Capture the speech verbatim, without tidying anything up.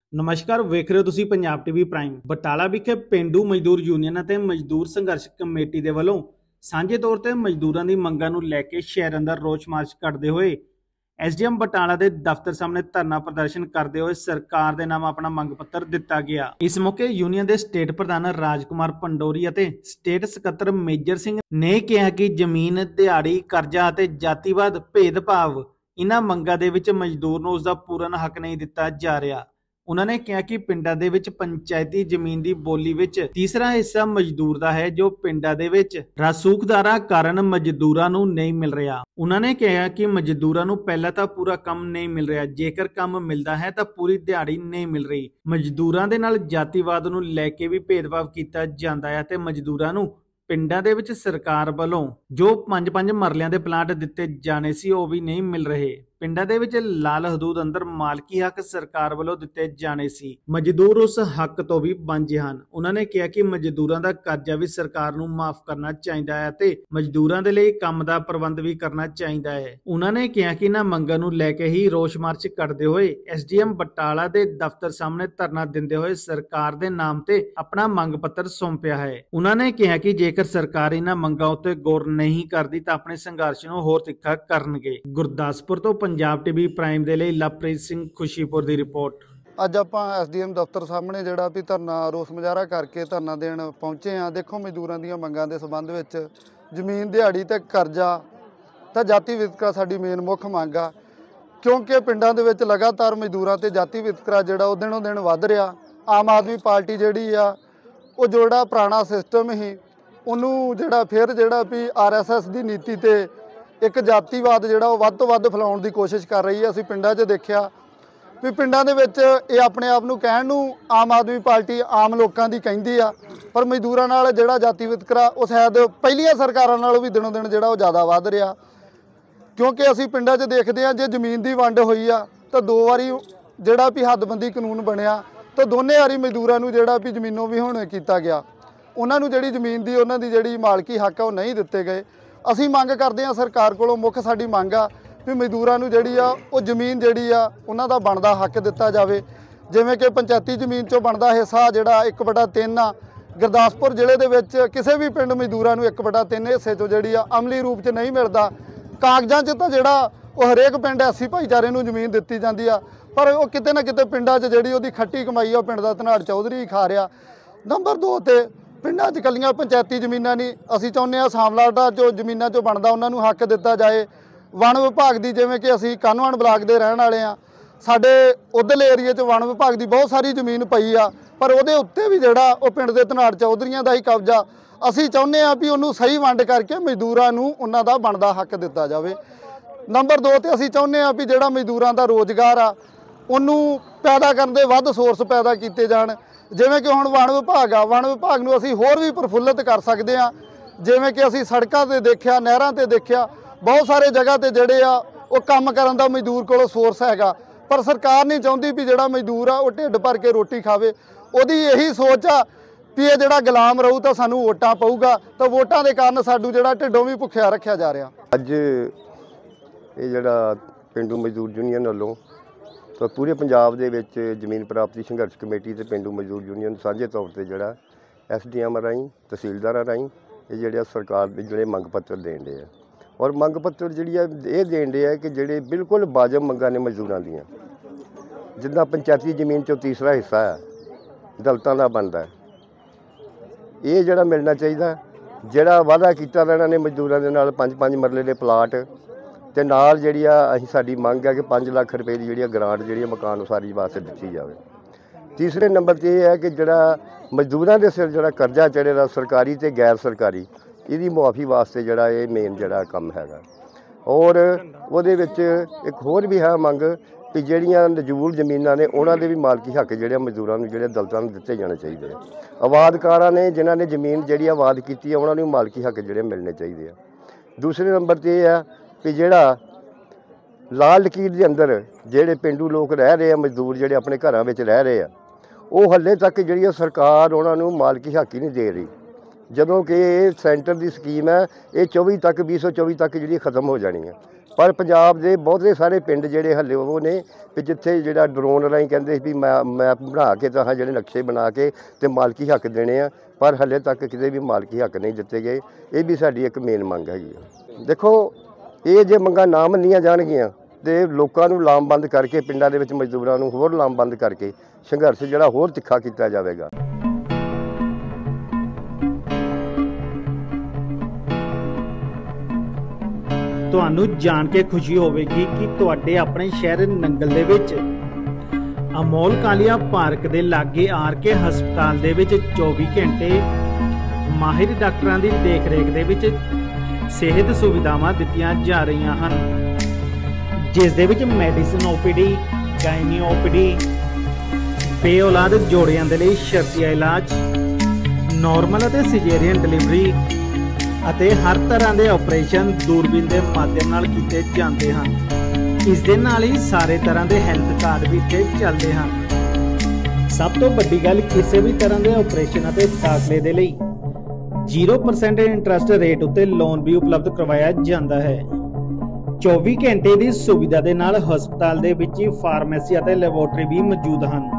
ਨਮਸਕਾਰ, ਵੇਖ ਰਹੇ ਹੋ ਤੁਸੀਂ ਪੰਜਾਬ ਟੀਵੀ ਪ੍ਰਾਈਮ। ਬਟਾਲਾ ਵਿਖੇ ਪਿੰਡੂ ਮਜ਼ਦੂਰ ਯੂਨੀਅਨ ਅਤੇ ਮਜ਼ਦੂਰ ਸੰਘਰਸ਼ ਕਮੇਟੀ ਦੇ ਵੱਲੋਂ ਸਾਂਝੇ ਤੌਰ ਤੇ ਮਜ਼ਦੂਰਾਂ ਦੀ ਮੰਗਾਂ ਨੂੰ ਲੈ ਕੇ ਸ਼ਹਿਰ ਅੰਦਰ ਰੋਸ ਮਾਰਚ ਕਰਦੇ ਹੋਏ ਐਸਡੀਐਮ ਬਟਾਲਾ ਦੇ ਦਫ਼ਤਰ ਸਾਹਮਣੇ ਧਰਨਾ ਪ੍ਰਦਰਸ਼ਨ ਕਰਦੇ ਹੋਏ ਸਰਕਾਰ ਦੇ ਨਾਮ ਆਪਣਾ ਮੰਗ ਪੱਤਰ ਦਿੱਤਾ ਗਿਆ। ਇਸ ਮੌਕੇ ਯੂਨੀਅਨ ਦੇ ਸਟੇਟ ਪ੍ਰਧਾਨ ਰਾਜਕੁਮਾਰ ਪੰਡੋਰੀ ਅਤੇ ਸਟੇਟ ਸਕੱਤਰ ਮੇਜਰ ਸਿੰਘ ਨੇ ਕਿਹਾ ਕਿ ਜ਼ਮੀਨ, ਦਿਹਾੜੀ, ਕਰਜ਼ਾ ਅਤੇ ਜਾਤੀਵਾਦ ਭੇਦਭਾਵ ਇਹਨਾਂ ਮੰਗਾਂ ਦੇ ਵਿੱਚ ਮਜ਼ਦੂਰ ਨੂੰ ਉਸ ਦਾ ਪੂਰਨ ਹੱਕ ਨਹੀਂ ਦਿੱਤਾ ਜਾ ਰਿਹਾ। ਉਹਨਾਂ ਨੇ ਕਿਹਾ ਕਿ ਪਿੰਡਾਂ ਦੇ ਵਿੱਚ ਪੰਚਾਇਤੀ ਜ਼ਮੀਨ ਦੀ ਬੋਲੀ ਵਿੱਚ ਤੀਸਰਾ ਹਿੱਸਾ ਮਜ਼ਦੂਰ ਦਾ ਹੈ, ਜੋ ਪਿੰਡਾਂ ਦੇ ਵਿੱਚ ਰਸੂਖਦਾਰਾਂ ਕਾਰਨ ਮਜ਼ਦੂਰਾਂ ਨੂੰ ਨਹੀਂ ਮਿਲ ਰਿਹਾ। ਉਹਨਾਂ ਨੇ ਕਿਹਾ ਕਿ ਮਜ਼ਦੂਰਾਂ ਨੂੰ ਪਹਿਲਾਂ ਤਾਂ ਪੂਰਾ ਕੰਮ ਨਹੀਂ ਮਿਲ ਰਿਹਾ, ਜੇਕਰ ਕੰਮ ਮਿਲਦਾ ਹੈ ਤਾਂ ਪੂਰੀ ਦਿਹਾੜੀ ਨਹੀਂ ਮਿਲ ਰਹੀ। ਮਜ਼ਦੂਰਾਂ ਦੇ ਨਾਲ ਜਾਤੀਵਾਦ ਨੂੰ ਲੈ ਕੇ ਵੀ ਭੇਦਭਾਵ ਕੀਤਾ ਜਾਂਦਾ ਹੈ ਤੇ ਮਜ਼ਦੂਰਾਂ ਨੂੰ ਪਿੰਡਾਂ ਦੇ ਵਿੱਚ ਸਰਕਾਰ ਵੱਲੋਂ ਜੋ ਪੰਜ ਪੰਜ ਮਰਲਿਆਂ ਦੇ ਪਲਾਂਟ ਦਿੱਤੇ ਜਾਣੇ ਸੀ ਉਹ ਵੀ ਨਹੀਂ ਮਿਲ ਰਹੇ। ਪਿੰਡਾਂ ਦੇ ਵਿੱਚ ਲਾਲ ਹਦੂਦ ਅੰਦਰ ਮਾਲਕੀ ਹੱਕ ਸਰਕਾਰ ਵੱਲੋਂ ਦਿੱਤੇ ਜਾਣੇ ਸੀ। ਮਜ਼ਦੂਰ ਉਸ ਹੱਕ ਤੋਂ ਵੀ ਵਾਂਝੇ ਹਨ। ਉਹਨਾਂ ਨੇ ਕਿਹਾ ਕਿ ਮਜ਼ਦੂਰਾਂ ਦਾ ਕਰਜ਼ਾ ਵੀ ਸਰਕਾਰ ਨੂੰ ਮਾਫ ਕਰਨਾ ਚਾਹੀਦਾ ਹੈ ਤੇ ਮਜ਼ਦੂਰਾਂ ਦੇ ਲਈ ਕੰਮ ਦਾ ਪ੍ਰਬੰਧ ਵੀ ਕਰਨਾ ਚਾਹੀਦਾ ਹੈ। ਉਹਨਾਂ ਨੇ ਕਿਹਾ ਕਿ ਇਹਨਾਂ ਮੰਗਾਂ ਨੂੰ ਲੈ ਕੇ ਹੀ ਰੋਸ ਮਾਰਚ ਕਰਦੇ ਹੋਏ ਐਸਡੀਐਮ ਬਟਾਲਾ ਦੇ ਦਫ਼ਤਰ ਸਾਹਮਣੇ ਧਰਨਾ ਦਿੰਦੇ ਹੋਏ ਸਰਕਾਰ ਦੇ ਨਾਮ ਤੇ ਆਪਣਾ ਮੰਗ ਪੱਤਰ ਸੌਂਪਿਆ ਹੈ। ਉਹਨਾਂ ਨੇ ਕਿਹਾ ਕਿ ਜੇਕਰ ਸਰਕਾਰ ਇਹਨਾਂ ਮੰਗਾਂ ਉੱਤੇ ਗੌਰ ਨਹੀਂ ਕਰਦੀ ਤਾਂ ਆਪਣੇ ਸੰਘਰਸ਼ ਨੂੰ ਹੋਰ ਤਿੱਖਾ ਕਰਨਗੇ। ਗੁਰਦਾਸਪੁਰ ਤੋਂ ਪੰਜਾਬ ਟੀਵੀ ਪ੍ਰਾਈਮ ਦੇ ਲਈ ਲਵਪ੍ਰੀਤ ਸਿੰਘ ਖੁਸ਼ੀਪੁਰ ਦੀ ਰਿਪੋर्ट। ਅੱਜ ਆਪਾਂ ਐਸਡੀਐਮ ਦਫ਼ਤਰ ਸਾਹਮਣੇ ਜਿਹੜਾ ਵੀ ਧਰਨਾ ਰੋਸ ਮੁਜ਼ਾਹਰਾ ਕਰਕੇ ਧਰਨਾ ਦੇਣ ਪਹੁੰਚੇ ਆ। ਦੇਖੋ, ਮਜ਼ਦੂਰਾਂ ਦੀਆਂ ਮੰਗਾਂ ਦੇ ਸੰਬੰਧ ਵਿੱਚ ਜ਼ਮੀਨ, ਦਿਹਾੜੀ ਤੇ ਕਰਜ਼ਾ ਤਾਂ ਜਾਤੀ ਵਿਤਕਰਾ ਸਾਡੀ ਮੇਨ ਮੁੱਖ ਮੰਗ ਆ, ਕਿਉਂਕਿ ਪਿੰਡਾਂ ਦੇ ਵਿੱਚ ਲਗਾਤਾਰ ਮਜ਼ਦੂਰਾਂ ਤੇ ਜਾਤੀ ਵਿਤਕਰਾ ਜਿਹੜਾ ਉਹ ਦਿਨੋਂ ਦਿਨ ਵੱਧ ਰਿਹਾ। ਆਮ ਆਦਮੀ ਪਾਰਟੀ ਜਿਹੜੀ ਆ ਉਹ ਜਿਹੜਾ ਪੁਰਾਣਾ ਸਿਸਟਮ ਹੀ ਉਹਨੂੰ ਜਿਹੜਾ ਫਿਰ ਜਿਹੜਾ ਵੀ ਆਰਐਸਐਸ ਦੀ ਨੀਤੀ ਤੇ ਇੱਕ ਜਾਤੀਵਾਦ ਜਿਹੜਾ ਉਹ ਵੱਧ ਤੋਂ ਵੱਧ ਫੈਲਾਉਣ ਦੀ ਕੋਸ਼ਿਸ਼ ਕਰ ਰਹੀ ਹੈ। ਅਸੀਂ ਪਿੰਡਾਂ 'ਚ ਦੇਖਿਆ ਵੀ ਪਿੰਡਾਂ ਦੇ ਵਿੱਚ ਇਹ ਆਪਣੇ ਆਪ ਨੂੰ ਕਹਿਣ ਨੂੰ ਆਮ ਆਦਮੀ ਪਾਰਟੀ ਆਮ ਲੋਕਾਂ ਦੀ ਕਹਿੰਦੀ ਆ, ਪਰ ਮਜ਼ਦੂਰਾਂ ਨਾਲ ਜਿਹੜਾ ਜਾਤੀ ਵਿਤਕਰਾ ਉਹ ਸ਼ਾਇਦ ਪਹਿਲੀਆਂ ਸਰਕਾਰਾਂ ਨਾਲੋਂ ਵੀ ਦਿਨੋਂ ਦਿਨ ਜਿਹੜਾ ਉਹ ਜ਼ਿਆਦਾ ਵੱਧ ਰਿਹਾ। ਕਿਉਂਕਿ ਅਸੀਂ ਪਿੰਡਾਂ 'ਚ ਦੇਖਦੇ ਹਾਂ, ਜੇ ਜ਼ਮੀਨ ਦੀ ਵੰਡ ਹੋਈ ਆ ਤਾਂ ਦੋ ਵਾਰੀ ਜਿਹੜਾ ਵੀ ਹੱਦਬੰਦੀ ਕਾਨੂੰਨ ਬਣਿਆ ਤਾਂ ਦੋਨੇ ਵਾਰੀ ਮਜ਼ਦੂਰਾਂ ਨੂੰ ਜਿਹੜਾ ਵੀ ਜ਼ਮੀਨੋਂ ਵੀ ਹੁਣ ਕੀਤਾ ਗਿਆ। ਉਹਨਾਂ ਨੂੰ ਜਿਹੜੀ ਜ਼ਮੀਨ ਦੀ ਉਹਨਾਂ ਦੀ ਜਿਹੜੀ ਮਾਲਕੀ ਹੱਕ ਆ ਉਹ ਨਹੀਂ ਦਿੱਤੇ ਗਏ। ਅਸੀਂ ਮੰਗ ਕਰਦੇ ਹਾਂ ਸਰਕਾਰ ਕੋਲੋਂ, ਮੁੱਖ ਸਾਡੀ ਮੰਗ ਆ ਵੀ ਮਜ਼ਦੂਰਾਂ ਨੂੰ ਜਿਹੜੀ ਆ ਉਹ ਜ਼ਮੀਨ ਜਿਹੜੀ ਆ ਉਹਨਾਂ ਦਾ ਬਣਦਾ ਹੱਕ ਦਿੱਤਾ ਜਾਵੇ। ਜਿਵੇਂ ਕਿ ਪੰਚਾਇਤੀ ਜ਼ਮੀਨ 'ਚੋਂ ਬਣਦਾ ਹਿੱਸਾ ਜਿਹੜਾ ਇੱਕ ਬਟਾ ਤਿੰਨ ਆ, ਗੁਰਦਾਸਪੁਰ ਜ਼ਿਲ੍ਹੇ ਦੇ ਵਿੱਚ ਕਿਸੇ ਵੀ ਪਿੰਡ ਮਜ਼ਦੂਰਾਂ ਨੂੰ ਇੱਕ ਬਟਾ ਤਿੰਨ ਹਿੱਸੇ 'ਚੋਂ ਜਿਹੜੀ ਆ ਅਮਲੀ ਰੂਪ 'ਚ ਨਹੀਂ ਮਿਲਦਾ। ਕਾਗਜ਼ਾਂ 'ਚ ਤਾਂ ਜਿਹੜਾ ਉਹ ਹਰੇਕ ਪਿੰਡ ਐਸੀ ਭਾਈਚਾਰੇ ਨੂੰ ਜ਼ਮੀਨ ਦਿੱਤੀ ਜਾਂਦੀ ਆ, ਪਰ ਉਹ ਕਿਤੇ ਨਾ ਕਿਤੇ ਪਿੰਡਾਂ 'ਚ ਜਿਹੜੀ ਉਹਦੀ ਖੱਟੀ ਕਮਾਈ ਆ ਉਹ ਪਿੰਡ ਦਾ ਧਨਾੜ ਚੌਧਰੀ ਖਾ ਰਿਹਾ। ਨੰਬਰ ਦੋ 'ਤੇ ਪਿੰਡਾਂ 'ਚ ਇਕੱਲੀਆਂ ਪੰਚਾਇਤੀ ਜ਼ਮੀਨਾਂ ਨਹੀਂ, ਅਸੀਂ ਚਾਹੁੰਦੇ ਹਾਂ ਸਾਮਲਾਟਾ ਜੋ ਜ਼ਮੀਨਾਂ 'ਚੋਂ ਬਣਦਾ ਉਹਨਾਂ ਨੂੰ ਹੱਕ ਦਿੱਤਾ ਜਾਏ। ਵਣ ਵਿਭਾਗ ਦੀ, ਜਿਵੇਂ ਕਿ ਅਸੀਂ ਕਾਨਵਣ ਬਲਾਕ ਦੇ ਰਹਿਣ ਵਾਲੇ ਹਾਂ, ਸਾਡੇ ਉਧਰਲੇ ਏਰੀਏ 'ਚ ਵਣ ਵਿਭਾਗ ਦੀ ਬਹੁਤ ਸਾਰੀ ਜ਼ਮੀਨ ਪਈ ਆ, ਪਰ ਉਹਦੇ ਉੱਤੇ ਵੀ ਜਿਹੜਾ ਉਹ ਪਿੰਡ ਦੇ ਧਨਾੜ ਚੌਧਰੀਆਂ ਦਾ ਹੀ ਕਬਜ਼ਾ। ਅਸੀਂ ਚਾਹੁੰਦੇ ਹਾਂ ਵੀ ਉਹਨੂੰ ਸਹੀ ਵੰਡ ਕਰਕੇ ਮਜ਼ਦੂਰਾਂ ਨੂੰ ਉਹਨਾਂ ਦਾ ਬਣਦਾ ਹੱਕ ਦਿੱਤਾ ਜਾਵੇ। ਨੰਬਰ ਦੋ 'ਤੇ ਅਸੀਂ ਚਾਹੁੰਦੇ ਹਾਂ ਵੀ ਜਿਹੜਾ ਮਜ਼ਦੂਰਾਂ ਦਾ ਰੋਜ਼ਗਾਰ ਆ ਉਹਨੂੰ ਪੈਦਾ ਕਰਨ ਦੇ ਵੱਧ ਸੋਰਸ ਪੈਦਾ ਕੀਤੇ ਜਾਣ। ਜਿਵੇਂ ਕਿ ਹੁਣ ਵਣ ਵਿਭਾਗ ਆ, ਵਣ ਵਿਭਾਗ ਨੂੰ ਅਸੀਂ ਹੋਰ ਵੀ ਪ੍ਰਫੁੱਲਿਤ ਕਰ ਸਕਦੇ ਹਾਂ। ਜਿਵੇਂ ਕਿ ਅਸੀਂ ਸੜਕਾਂ 'ਤੇ ਦੇਖਿਆ, ਨਹਿਰਾਂ 'ਤੇ ਦੇਖਿਆ, ਬਹੁਤ ਸਾਰੇ ਜਗ੍ਹਾ 'ਤੇ ਜਿਹੜੇ ਆ ਉਹ ਕੰਮ ਕਰਨ ਦਾ ਮਜ਼ਦੂਰ ਕੋਲ ਸੋਰਸ ਹੈਗਾ, ਪਰ ਸਰਕਾਰ ਨਹੀਂ ਚਾਹੁੰਦੀ ਵੀ ਜਿਹੜਾ ਮਜ਼ਦੂਰ ਆ ਉਹ ਢਿੱਡ ਭਰ ਕੇ ਰੋਟੀ ਖਾਵੇ। ਉਹਦੀ ਇਹੀ ਸੋਚ ਆ ਵੀ ਇਹ ਜਿਹੜਾ ਗੁਲਾਮ ਰਹੂ ਤਾਂ ਸਾਨੂੰ ਵੋਟਾਂ ਪਊਗਾ, ਤਾਂ ਵੋਟਾਂ ਦੇ ਕਾਰਨ ਸਾਨੂੰ ਜਿਹੜਾ ਢਿੱਡੋਂ ਵੀ ਭੁੱਖਿਆ ਰੱਖਿਆ ਜਾ ਰਿਹਾ। ਅੱਜ ਇਹ ਜਿਹੜਾ ਪਿੰਡੂ ਮਜ਼ਦੂਰ ਯੂਨੀਅਨ ਵੱਲੋਂ ਤਾਂ ਪੂਰੇ ਪੰਜਾਬ ਦੇ ਵਿੱਚ ਜ਼ਮੀਨ ਪ੍ਰਾਪਤੀ ਸੰਘਰਸ਼ ਕਮੇਟੀ ਤੇ ਪਿੰਡੂ ਮਜ਼ਦੂਰ ਯੂਨੀਅਨ ਸਾਂਝੇ ਤੌਰ ਤੇ ਜਿਹੜਾ ਐਸਡੀਐਮ ਰਾਹੀਂ, ਤਹਿਸੀਲਦਾਰਾਂ ਰਾਹੀਂ ਇਹ ਜਿਹੜੇ ਸਰਕਾਰ ਦੇ ਜਿਹੜੇ ਮੰਗ ਪੱਤਰ ਦੇਣ ਦੇ ਆ, ਔਰ ਮੰਗ ਪੱਤਰ ਜਿਹੜੀ ਆ ਇਹ ਦੇਣ ਦੇ ਆ ਕਿ ਜਿਹੜੇ ਬਿਲਕੁਲ ਵਾਜਬ ਮੰਗਾਂ ਨੇ ਮਜ਼ਦੂਰਾਂ ਦੀਆਂ, ਜਿੱਦਾਂ ਪੰਚਾਇਤੀ ਜ਼ਮੀਨ 'ਚੋਂ ਤੀਸਰਾ ਹਿੱਸਾ ਹੈ ਦਲਤਾਂ ਦਾ ਬਣਦਾ, ਇਹ ਜਿਹੜਾ ਮਿਲਣਾ ਚਾਹੀਦਾ। ਜਿਹੜਾ ਵਾਅਦਾ ਕੀਤਾ ਇਹਨਾਂ ਨੇ ਮਜ਼ਦੂਰਾਂ ਦੇ ਨਾਲ ਪੰਜ ਪੰਜ ਮਰਲੇ ਦੇ ਪਲਾਟ ਤੇ ਨਾਲ ਜਿਹੜੀ ਆ ਅਸੀਂ ਸਾਡੀ ਮੰਗ ਹੈ ਕਿ ਪੰਜ ਲੱਖ ਰੁਪਏ ਦੀ ਜਿਹੜੀ ਗ੍ਰਾਂਟ ਜਿਹੜੀ ਮਕਾਨ ਉਸਾਰੀ ਵਾਸਤੇ ਦਿੱਤੀ ਜਾਵੇ। ਤੀਸਰੇ ਨੰਬਰ 'ਤੇ ਇਹ ਹੈ ਕਿ ਜਿਹੜਾ ਮਜ਼ਦੂਰਾਂ ਦੇ ਸਿਰ ਜਿਹੜਾ ਕਰਜ਼ਾ ਚੜ੍ਹੇਦਾ ਸਰਕਾਰੀ ਤੇ ਗੈਰ ਸਰਕਾਰੀ, ਇਹਦੀ ਮੁਆਫੀ ਵਾਸਤੇ ਜਿਹੜਾ ਇਹ ਮੇਨ ਜਿਹੜਾ ਕੰਮ ਹੈਗਾ। ਔਰ ਉਹਦੇ ਵਿੱਚ ਇੱਕ ਹੋਰ ਵੀ ਹੈ ਮੰਗ ਕਿ ਜਿਹੜੀਆਂ ਨਜ਼ੂਲ ਜ਼ਮੀਨਾਂ ਨੇ ਉਹਨਾਂ ਦੇ ਵੀ ਮਾਲਕੀ ਹੱਕ ਜਿਹੜੇ ਮਜ਼ਦੂਰਾਂ ਨੂੰ ਜਿਹੜੇ ਦਲਤਾਂ ਨੂੰ ਦਿੱਤੇ ਜਾਣੇ ਚਾਹੀਦੇ ਆ। ਆਬਾਦਕਾਰਾਂ ਨੇ ਜਿਨ੍ਹਾਂ ਨੇ ਜ਼ਮੀਨ ਜਿਹੜੀ ਆਬਾਦ ਕੀਤੀ ਹੈ ਉਹਨਾਂ ਨੂੰ ਮਾਲਕੀ ਹੱਕ ਜਿਹੜੇ ਮਿਲਣੇ ਚਾਹੀਦੇ ਆ। ਦੂਸਰੇ ਨੰਬਰ 'ਤੇ ਇਹ ਆ ਕਿ ਜਿਹੜਾ ਲਾਲ ਲਕੀਰ ਦੇ ਅੰਦਰ ਜਿਹੜੇ ਪਿੰਡੂ ਲੋਕ ਰਹਿ ਰਹੇ ਆ, ਮਜ਼ਦੂਰ ਜਿਹੜੇ ਆਪਣੇ ਘਰਾਂ ਵਿੱਚ ਰਹਿ ਰਹੇ ਆ, ਉਹ ਹਾਲੇ ਤੱਕ ਜਿਹੜੀ ਸਰਕਾਰ ਉਹਨਾਂ ਨੂੰ ਮਾਲਕੀ ਹੱਕ ਹੀ ਨਹੀਂ ਦੇ ਰਹੀ, ਜਦੋਂ ਕਿ ਇਹ ਸੈਂਟਰ ਦੀ ਸਕੀਮ ਹੈ ਇਹ ਚੌਵੀ ਤੱਕ ਵੀਹ ਸੌ ਚੌਵੀ ਤੱਕ ਜਿਹੜੀ ਖਤਮ ਹੋ ਜਾਣੀ ਹੈ। ਪਰ ਪੰਜਾਬ ਦੇ ਬਹੁਤੇ ਸਾਰੇ ਪਿੰਡ ਜਿਹੜੇ ਹੱਲੇ ਉਹ ਨੇ ਵੀ ਜਿੱਥੇ ਜਿਹੜਾ ਡਰੋਨ ਰਾਹੀਂ ਕਹਿੰਦੇ ਵੀ ਮੈਂ ਮੈਪ ਬਣਾ ਕੇ ਤਾਂ ਜਿਹੜੇ ਨਕਸ਼ੇ ਬਣਾ ਕੇ ਤੇ ਮਾਲਕੀ ਹੱਕ ਦੇਣੇ ਆ, ਪਰ ਹੱਲੇ ਤੱਕ ਕਿਤੇ ਵੀ ਮਾਲਕੀ ਹੱਕ ਨਹੀਂ ਦਿੱਤੇ ਗਏ। ਇਹ ਵੀ ਸਾਡੀ ਇੱਕ ਮੇਨ ਮੰਗ ਹੈਗੀ ਆ। ਦੇਖੋ ਇਹ ਜੇ ਮੰਗਾਂ ਨਾ ਮੰਨੀਆਂ ਜਾਣਗੀਆਂ ਤੇ ਲੋਕਾਂ ਨੂੰ ਲਾਮਬੰਦ ਕਰਕੇ, ਪਿੰਡਾਂ ਦੇ ਵਿੱਚ ਮਜ਼ਦੂਰਾਂ ਨੂੰ ਹੋਰ ਲਾਮਬੰਦ ਕਰਕੇ ਸੰਘਰਸ਼ ਜਿਹੜਾ ਹੋਰ ਤਿੱਖਾ ਕੀਤਾ ਜਾਵੇਗਾ। ਤੁਹਾਨੂੰ ਜਾਣ ਕੇ ਖੁਸ਼ੀ ਹੋਵੇਗੀ ਕਿ ਤੁਹਾਡੇ ਆਪਣੇ ਸ਼ਹਿਰ ਨੰਗਲ ਦੇ ਵਿੱਚ ਅਮੋਲ ਕਾਲੀਆ ਪਾਰਕ ਦੇ ਲਾਗੇ ਆਰ ਕੇ ਹਸਪਤਾਲ ਦੇ ਵਿੱਚ ਚੌਵੀ ਘੰਟੇ ਮਾਹਿਰ ਡਾਕਟਰਾਂ ਦੀ ਦੇਖਰੇਖ ਦੇ ਵਿੱਚ ਸਿਹਤ ਸੁਵਿਧਾਵਾਂ ਦਿੱਤੀਆਂ ਜਾ ਰਹੀਆਂ ਹਨ, ਜਿਸ ਦੇ ਵਿੱਚ medicine O P D, gynae O P D, ਬੇਔਲਾਦ ਜੋੜਿਆਂ ਦੇ ਲਈ ਸ਼ਰਤੀਆ ਇਲਾਜ, ਨਾਰਮਲ ਅਤੇ ਸਿਜੇਰੀਅਨ ਡਿਲੀਵਰੀ ਅਤੇ ਹਰ ਤਰ੍ਹਾਂ ਦੇ ਆਪਰੇਸ਼ਨ ਦੂਰਬੀਨ ਦੇ ਮਾਧਿਅਮ ਨਾਲ ਕੀਤੇ ਜਾਂਦੇ ਹਨ। ਇਸ ਦੇ ਨਾਲ ਹੀ ਸਾਰੇ ਤਰ੍ਹਾਂ ਦੇ ਹੈਲਥ ਕਾਰਡ ਵੀ ਇੱਥੇ ਚੱਲਦੇ ਹਨ। ਸਭ ਤੋਂ ਵੱਡੀ ਗੱਲ, ਕਿਸੇ ਵੀ ਤਰ੍ਹਾਂ ਦੇ ਆਪਰੇਸ਼ਨ ਅਤੇ ਦਾਖਲੇ ਦੇ ਲਈ ਜ਼ੀਰੋ ਪਰਸੈਂਟ ਇੰਟਰਸਟ ਰੇਟ ਉੱਤੇ ਲੋਨ ਵੀ ਉਪਲਬਧ ਕਰਵਾਇਆ ਜਾਂਦਾ ਹੈ। ਚੌਵੀ ਘੰਟੇ ਦੀ ਸੁਵਿਧਾ ਦੇ ਨਾਲ ਹਸਪਤਾਲ ਦੇ ਵਿੱਚ ਹੀ ਫਾਰਮੇਸੀ ਅਤੇ ਲੈਬੋਰੇਟਰੀ ਵੀ ਮੌਜੂਦ ਹਨ।